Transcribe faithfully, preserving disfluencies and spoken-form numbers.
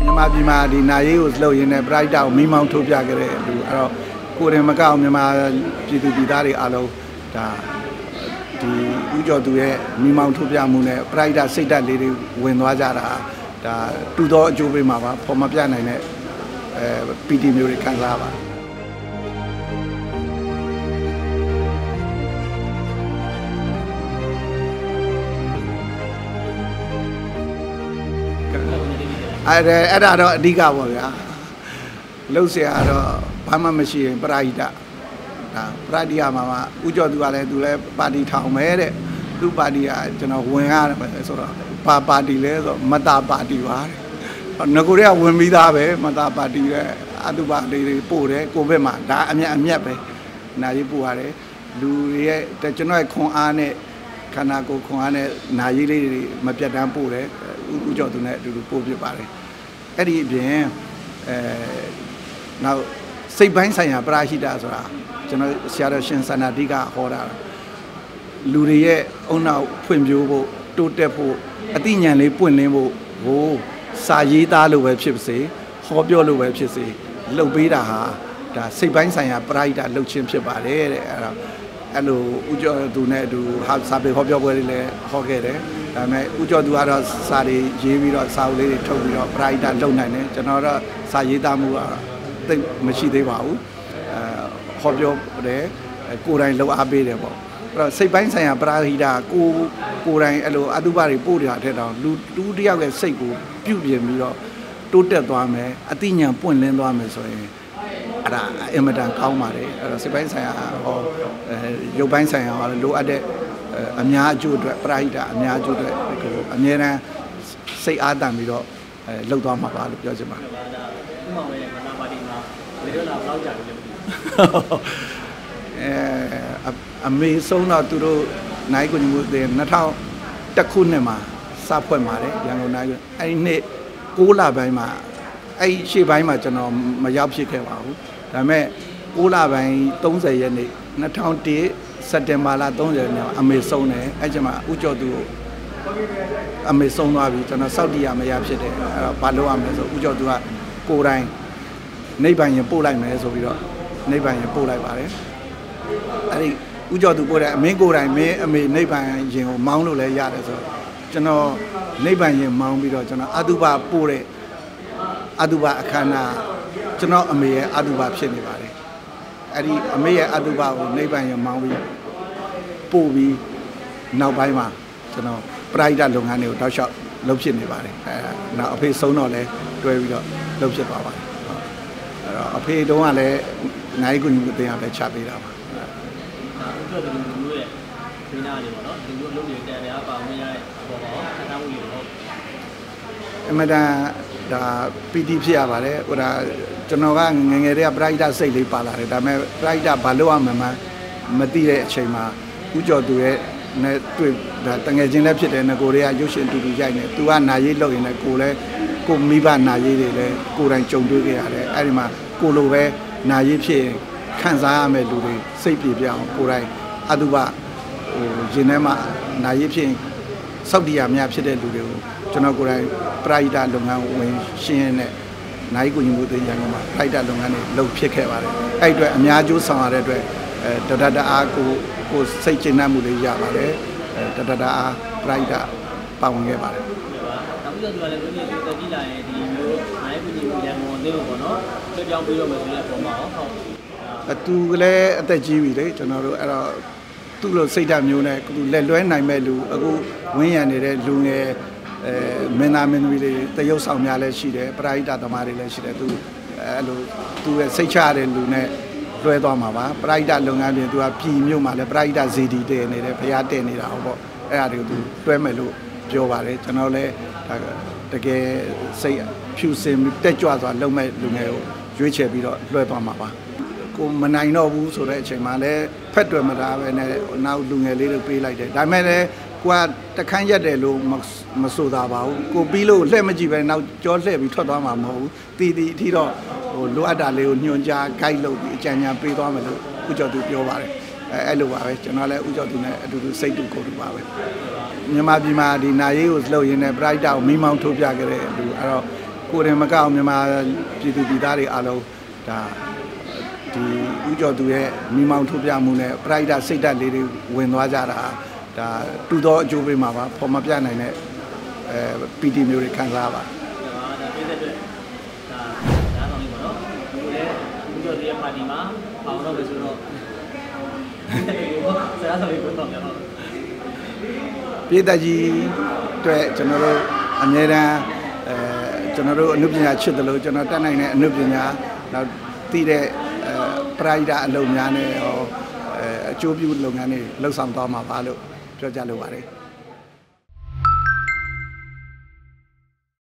မြန်မာပြည်မှာဒီနာရေးကိုလှုပ်ရင်းနဲ့ Pride ကိုမိမောင်းထုတ်ပြခဲ့တဲ့လူအဲ့တော့ကိုယ်တိုင်မကောက်မြန်မာပြည်သူပြည်သားတွေအားလုံးဒါဒီဥကျော်သူရဲ့မိမောင်းထုတ်ပြမှုနဲ့ Pride စိတ်ဓာတ်လေးတွေဝင်သွားကြတာဒါတူသောအကျိုးပေးမှာပါပေါ်မပြနိုင်တဲ့အဲ ပီ တီ မျိုးတွေခံစားပါအဲ့ဒါအဲ့ဒါတော့အဓိကပေါ့ဗျာလှုပ်ရှားတော့ဘာမှမရှိရင်ပရိဒတ်ဒါပရိဒတ်မှာမှာဥကျော်သူကလည်းသူလည်းပါတီထောင်မယ်တဲ့သူ့ပါတီကကျွန်တော်ဝင်ရတယ်ဆိုတော့ပါပါတီလဲဆိုမတာပါတီပါတဲ့ငကိုတွေကဝင်ပြီးသားပဲမတာပါတီရဲ့အတုပါလေးတွေပို့တယ်ကိုဗစ်မှာဒါအမြတ်အမြတ်ပဲနာရေးပို့ရတယ်လူတွေရဲ့ကျွန်တော်ရဲ့ခွန်အားနဲ့ခန္ဓာကိုယ်ခွန်အားနဲ့နာရေးလေးတွေမပြတ်တမ်းပို့တယ်ဥကျော်သူနဲ့အတူတူပို့ဖြစ်ပါတယ်အဲ့ဒီအပြင်အဲနောက်စိတ်ပိုင်းဆိုင်ရာပရာဟိတဆိုတာကျွန်တော်ဆရာတော်ရှင်စန္ဒတိကဟောတာလူတွေရဲ့အုံနောက်ဖွံ့ဖြိုးဖို့တိုးတက်ဖို့အသိဉာဏ်လေးပွင့်လင်းဖို့ဟိုစာရေးသားလို့ပဲဖြစ်စေဟောပြောလို့ပဲဖြစ်စေလှုပ်ပေးတာဟာဒါစိတ်ပိုင်းဆိုင်ရာပရာဟိတလှုပ်ခြင်းဖြစ်ပါတယ်တဲ့အဲ့တော့အဲ့လိုဥကျော်သူနဲ့အတူဟာစာပေဟောပြောပွဲတွေလည်းဟောခဲ့တယ်ဒါပေမဲ့ဥကျော်သူကတော့စာတွေရေးပြီးတော့စာအုပ်လေးတွေထုတ်ပြီးတော့ပရာဟိတလုပ်နိုင်တယ်ကျွန်တော်တော့စာရေးသားမှုကသိမရှိသေးပါဘူးအဲဟောပြောတယ်ကိုယ်တိုင်လှုပ်အားပေးတယ်ပေါ့အဲ့တော့စိတ်ပိုင်းဆိုင်ရာပရာဟိတကိုကိုယ်တိုင်အဲ့လိုအတုပတွေပို့တာတဲ့တော့လူတူတယောက်ရဲ့စိတ်ကိုပြုပြင်ပြီးတော့တိုးတက်သွားမယ်အသိဉာဏ်ပွင့်လင်းသွားမယ်ဆိုရင်အဲ့ဒါအင်မတန်ကောင်းပါတယ်အဲ့တော့စိတ်ပိုင်းဆိုင်ရာဟောအဲရုပ်ပိုင်းဆိုင်ရာဟောလိုအပ်တဲ့အများအကျိုးအတွက်ပရာဟိတအများအကျိုးအတွက်ကိုအမြဲတမ်းစိတ်အားတန်ပြီးတော့အဲလှုပ်သွားမှာပါလို့ပြောချင်ပါတယ်ဥပမာပဲမနာပါတီမှာဘယ်တော့လာဘလောက်ကြာပြီလဲအဲအမေဆုံးတော့သူတို့နိုင်ကိုညီမတွေနှစ်ထောင်တစ်ခုနှစ်မှာစဖွဲ့ပါတယ်ရန်ကုန်နိုင်အဲ့ဒီနှစ်ကိုးလပိုင်းမှာအဲ့ရှေ့ပိုင်းမှာကျွန်တော်မရောက်ဖြစ်ခဲ့ပါဘူးဒါပေမဲ့ကိုးလပိုင်းသုံးဆယ်ရက်နေ့နှစ်ထောင်တစ်စက်တင်ဘာလသုံးဆယ်ရက်နေ့အမေဆုံးတယ်အဲ့ကျမှဥကျော်သူကိုအမေဆုံးသွားပြီကျွန်တော်စောက်တီရမရဖြစ်တယ်အဲ့တော့ဘာလုပ်ရမလဲဆိုဥကျော်သူကကိုယ်တိုင်နိဗ္ဗာန်ရင်ပို့လိုက်မယ်ဆိုပြီးတော့နိဗ္ဗာန်ရင်ပို့လိုက်ပါတယ်အဲ့ဒီဥကျော်သူပို့တဲ့အမင်းကိုယ်တိုင်မင်းအမေနိဗ္ဗာန်ရင်ကိုမောင်းလို့လည်းရတယ်ဆိုတော့ကျွန်တော်နိဗ္ဗာန်ရင်မောင်းပြီးတော့ကျွန်တော်အတုပပို့တဲ့အတုပအခမ်းအနားကျွန်တော်အမေရဲ့အတုပဖြစ်နေပါတယ်အဲ့ဒီအမေရဲ့အတုပကိုနိဗ္ဗာန်ရင်မောင်းပြီးပို့ပြီးနောက်ပိုင်းမှာကျွန်တော်ပရိဒတ်လုပ်ငန်းတွေကိုတောက်လျှောက်လုပ်ဖြစ်နေပါတယ်အဲနောက်အဖေဆုံးတော့လဲတွဲပြီးတော့လုပ်ဖြစ်သွားပါတယ်အဲ့တော့အဖေတုန်းကလည်းနိုင်ကူညီမှုတင်ရပဲချပေးတာပါဟုတ်ကဲ့ဒီလိုရဲ့ဒီနားလေးပေါ့နော်ဒီလိုလုပ်နေတဲ့တရားပါဝင်ရတဲ့ပေါ်ပေါ်အထောက်အကူလို့အမဒါဒါ ပီ တီ ဖြစ်ရပါတယ်ဟိုဒါကျွန်တော်ကငငယ်တည်းကပရိဒတ်စိတ်လေးပါလာတယ်ဒါပေမဲ့ပရိဒတ်ဘာလို့ရမှန်းမသိတဲ့အချိန်မှာဥကျော်သူရဲ့နဲ့တွေ့ဒါတငယ်ချင်းလည်းဖြစ်တယ်ငကိုတွေကရုပ်ရှင်တူတူရိုက်နေသူကနာရေးလုပ်ရင်လည်းကိုလည်းကိုမိဘနာရေးတွေလည်းကိုယ်တိုင်ကြုံတွေ့ခဲ့ရတယ်အဲ့ဒီမှာကိုလိုပဲနာရေးဖြစ်ခံစားရမယ့်လူတွေစိတ်ပြေပြအောင်ကိုယ်တိုင်အတုပဟိုရင်ထဲမှာနာရေးဖြစ်စောက်တရားများဖြစ်တဲ့လူတွေကိုကျွန်တော်ကိုယ်တိုင်ပရိဒတ်လုပ်ငန်းဝင်ရှင်းရတဲ့နိုင်ကိုညီမှုတင်ရံမှာပရိဒတ်လုပ်ငန်းတွေလုပ်ဖြစ်ခဲ့ပါတယ်အဲ့အတွက်အများကျိုးဆောင်ရတဲ့အတွက်အဲတဒတအားကိုကိုစိတ်ကျဉ်းနှံ့မှုလေးရပါတယ်အဲတဒတအားပရိဒတ်ပါဝင်ခဲ့ပါတယ်နောက်ပြီးတော့သူကလည်းဘုရားကြီးတက်ကြည့်လာရင်ဒီမျိုးနိုင်ကိုညီမှုရံကုန်နေလို့ပေါ့နော်ပြောင်းပြီးတော့မယ်ဆိုတဲ့ပုံမှာဟုတ်အတူကလည်းအသက်ကြီးပြီလေကျွန်တော်တို့အဲ့တော့သူ့လိုစိတ်ဓာတ်မျိုးနဲ့သူလက်လွဲနိုင်မဲ့လူအခုဝင်းရံနေတဲ့လူငယ်အဲမင်းသားမင်းသမီးတွေတရုပ်ဆောင်များလည်းရှိတယ်ပရိဒတ်သမားတွေလည်းရှိတယ်သူအဲ့လိုသူရဲ့စိတ်ချရတဲ့လူနဲ့လွှဲသွားမှာပါပရိဒတ်လုပ်ငန်းပြင်သူကပြည်မြို့မှာလည်းပရိဒတ်ဇီဒီတည်နေတယ်ဘုရားတည်နေတာဟုတ်ပေါ့အဲ့ဒါတွေကိုသူတွဲမယ်လို့ပြောပါတယ်ကျွန်တော်လည်းတကယ်စိတ်ဖြူစင်တက်ကြွစွာလုပ်မဲ့လူငယ်ကိုရွေးချယ်ပြီးတော့လွှဲသွားမှာပါကိုမနိုင်တော့ဘူးဆိုတဲ့အချိန်မှာလည်းဖက်တွယ်မသားပဲနဲ့နောက်လူငယ်လေးတွေပေးလိုက်တယ်ဒါပေမဲ့လည်းကိုကတခန်းရက်တယ်လို့မဆိုတာပါဘူးကိုပြီးလို့လှည့်မကြည့်ပဲနောက်ကြောလှည့်ပြီးထွက်သွားမှာမဟုတ်ဘူးတီတီအထိတော့ဟိုလိုအပ်တာလေးကိုညွှန်ကြား guide လုပ်ပြီးအကြံဉာဏ်ပေးသွားမယ်လို့ဥကျော်သူပြောပါတယ်အဲအဲ့လိုပါပဲကျွန်တော်လည်းဥကျော်သူနဲ့အတူတူစိတ်တူကိုယ်တူပါပဲမြန်မာပြည်မှာဒီနာရေးကိုလှုပ်ရင်းနဲ့ Pride ကိုမိမောင်းထုတ်ပြခဲ့တဲ့လူအဲ့တော့ဟကိုယ်တိုင်မကောက်မြန်မာပြည်သူပြည်သားတွေအားလုံးဒါဒီဥကျော်သူရဲ့မိမောင်ထုတ်ပြမှုနဲ့ပရိုက်တာစိတ်ဓာတ်လေးတွေဝင်သွားကြတာဒါတူသောအကျိုးပေးမှာပါဖော်မပြနိုင်တဲ့အဲပီတီမျိုးတွေခံစားပါဒါပြည်သက်အတွက်ဒါဒါဆောင်လေးပေါ့နော်ဒီလေဥကျော်သူရဲ့ပါတီမှာအောင်တော့ပဲဆိုတော့ဆရာဆောင်လေးကိုတော့ပြန်တော့ပြည်သက်ကြီးအတွက်ကျွန်တော်တို့အများတန်းအဲကျွန်တော်တို့အနုပညာချစ်တယ်လို့ကျွန်တော်တတ်နိုင်တဲ့အနုပညာနောက်သိတဲ့အဲပရိုက်တာအလုပ်များနဲ့ဟောအဲအကျိုးပြုလုပ်ငန်းတွေလှုပ်ဆောင်သွားမှာပါလို့ပြောကြလိုပါတယ်